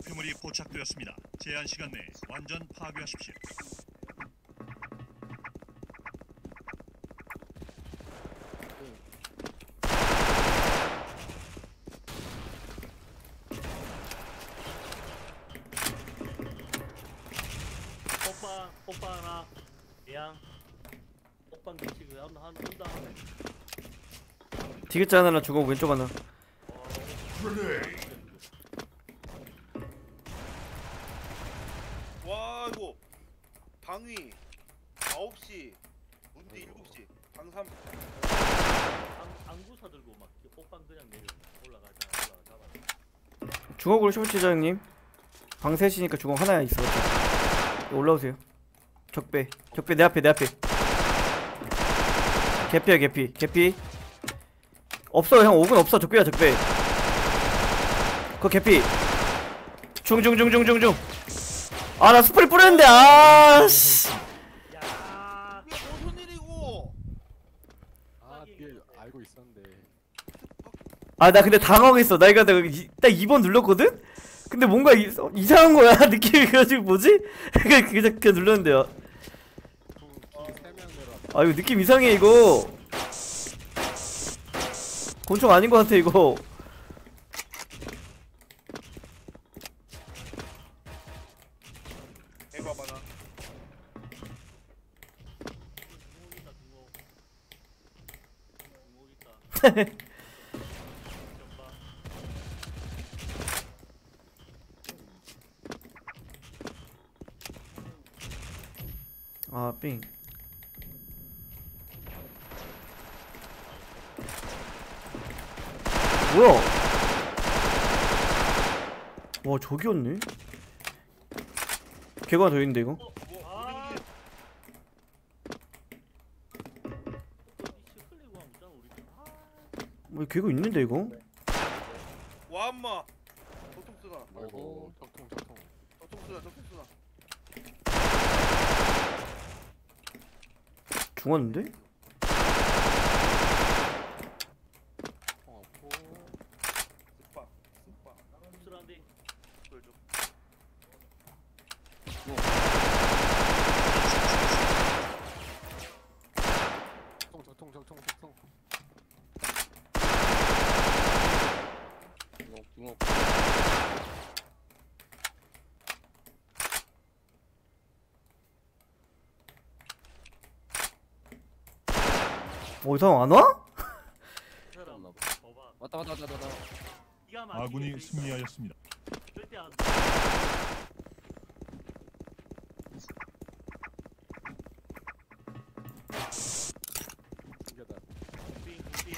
목표물이 포착되었습니다. 제한 시간 내에 완전 파괴하십시오. 오빠 하나 양 오빠 뒤치고 한다 디귿자 하나랑 주고 왼쪽 하나. 와 이거 방위 9시 문디 7시 방삼 안구사 들고 막 오빠 그냥 내려 올라가자 주걱으로 쇼치자 형님. 방 셋이니까 주걱 하나 있어. 올라오세요. 적배 내 앞에 개피야 개피 없어. 형 옥은 없어. 적배야 적배. 그거 개피. 중. 아 나 스프레이 뿌렸는데 아씨. 야 이게 무슨 일이고 뒤에 알고 있었는데. 아 나 근데 당황했어. 나 이거 딱 2번 눌렀거든? 근데 뭔가 이상한 거야. 느낌이 그래가지고 뭐지? 그냥 눌렀는데요. 아 이거 느낌 이상해 이거. 곤충 아닌 것 같아 이거. 대박 하나 중국 있다 아 삥. 뭐야? 와 저기였네? 개가 더 있는데 이거? 아 시클리고 하면 있잖아 우리 뭐 개가 있는데 이거? 와 엄마 적통 쓰나 아이고 적통. 적통 쓰나 죽었는데? 없고. 습박 흡술한데 돌죠 적통. 주먹. 이상 안 와? 사람 봐봐 왔다. 이가 아군이 승리하였습니다. 절대 안 이겨다. 빙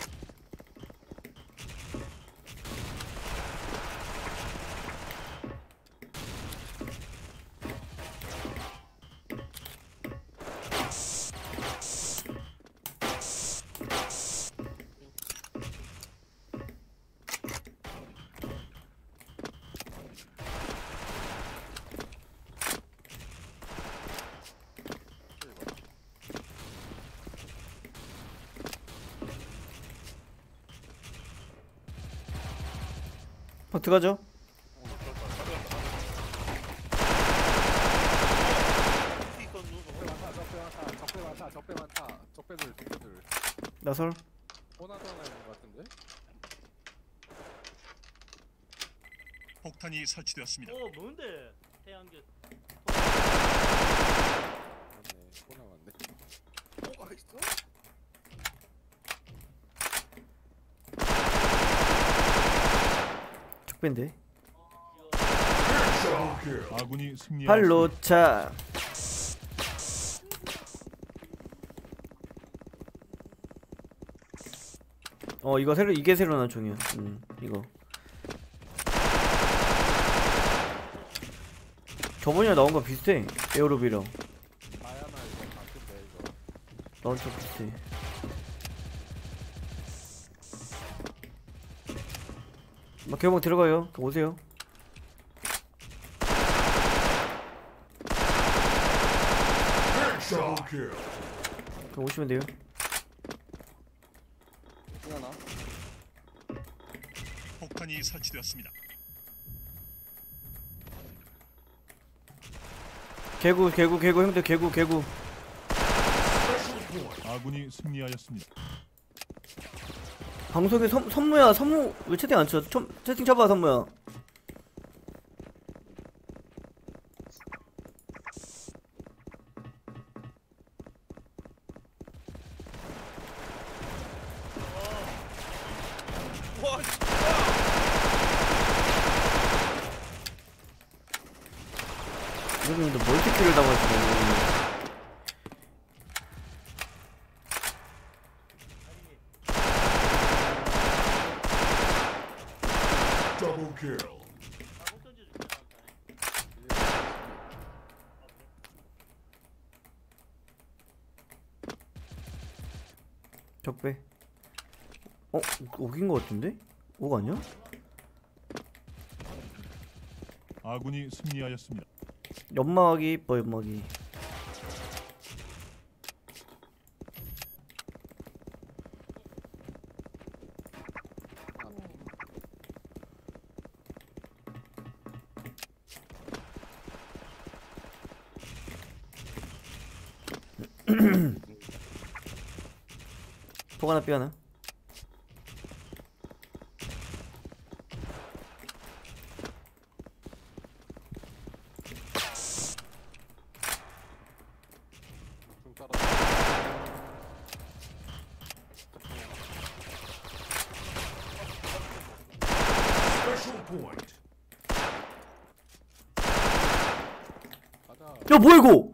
들어가죠. 적배 많다. 적배들. 나설. 호나도 하나 있는 것 같은데? 폭탄이 설치되었습니다. 뭔데 태양계 맞네. 호나 맞네. 뭐가 있어? 적배인데. 아군이 승리하였습니다. 발로차. 이거 이게 새로 나온 총이야. 이거. 저번에 나온 거 비슷해. 에어로비랑 마야나 이거 바쁜데 이거. 나온 총 비슷해. 막 개봉 들어가요. 오세요. 그럼 오시면 돼요. 하나. 폭탄이 설치되었습니다. 개구 형들 개구. 아군이 승리하였습니다. 방송에 선무야 선무 왜 채팅 안 쳐? 채팅 쳐봐 선무야. 와, 씨. 여러분들 멀티킬을 당하시네. 나 목전지 줄게 다음 타임. 적배. 옥인 거 같은데? 옥 아니야? 아군이 승리하였습니다. 연막이 이뻐 연막이. 폭 하나 삐 하나. 좀 따라. 가자. 야 뭐야 이거?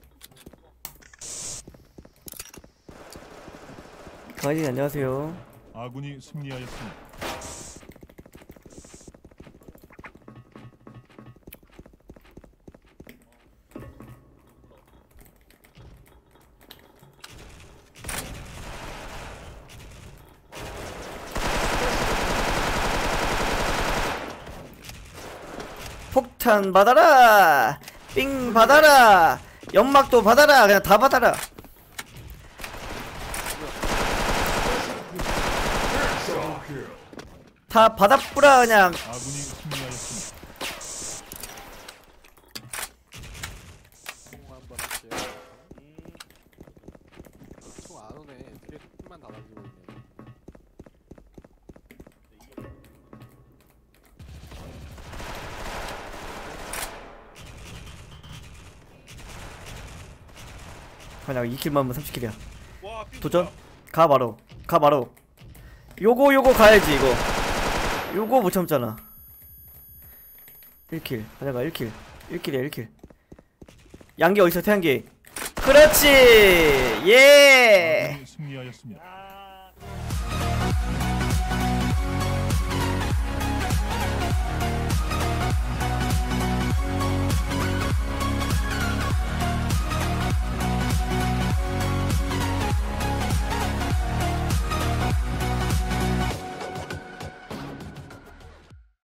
강아지 안녕하세요. 아군이 승리하였습니다. 폭탄 받아라. 삥 받아라. 연막도 받아라. 그냥 다 받아라. 다 받아뿌라 그냥. 아군이 승리하였습니다. 총 한번 할게요. 총안 오네. 뒤에 팀만 다 던지고 있네. 그냥 2킬만 하면 30킬이야. 와, 삐 도전? 가 바로. 가 바로. 요거 가야지 이거. 요거 못 참잖아. 1킬. 가자가 1킬. 1킬이야 1킬. 양기 어딨어 태양기. 그렇지. 예. 아군이 승리하였습니다.